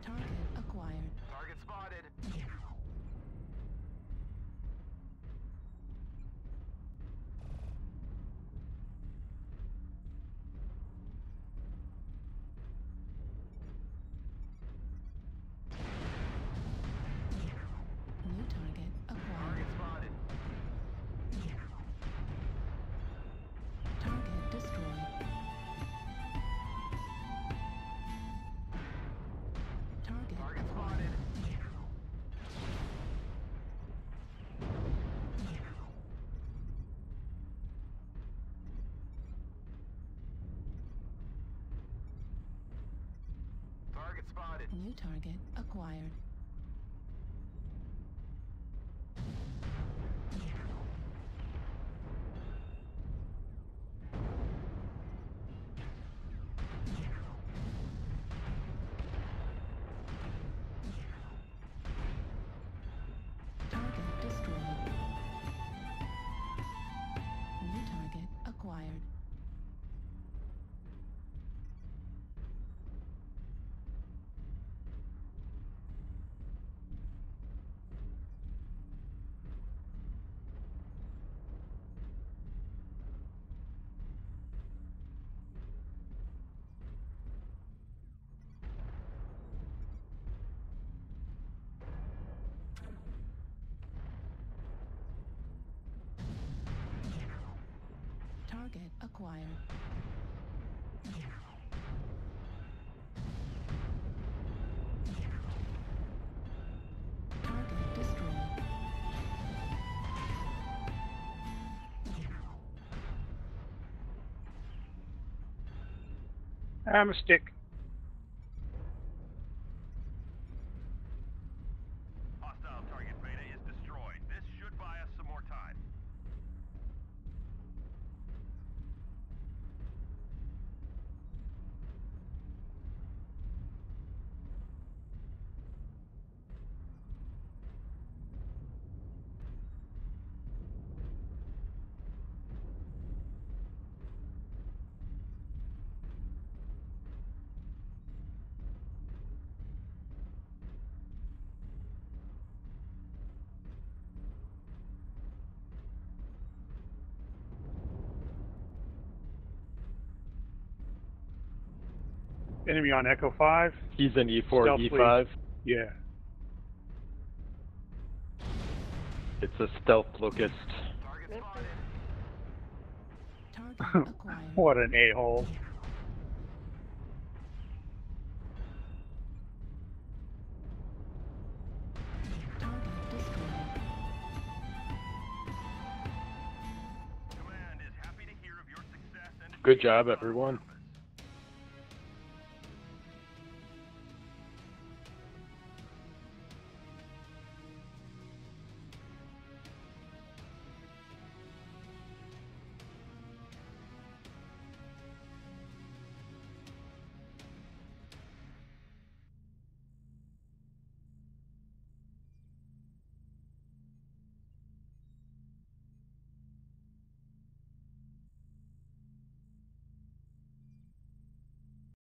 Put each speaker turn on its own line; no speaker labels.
Target acquired.
Target spotted.
New target acquired.
Target spotted.
Target destroyed. Target
Target
acquired.
spotted. Target spotted.
New target acquired. Target destroyed. New target acquired. Target acquired. Target destroyed.
I'm a stick.
Hostile target beta is destroyed. This should buy us some more time.
Enemy on Echo 5.
He's in E4,
Stealthily.
E5.
Yeah.
It's a stealth locust.
Target spotted.
Target acquired.
What an a-hole.
Target destroyed.
Command is happy to hear of your success and
Good job, everyone.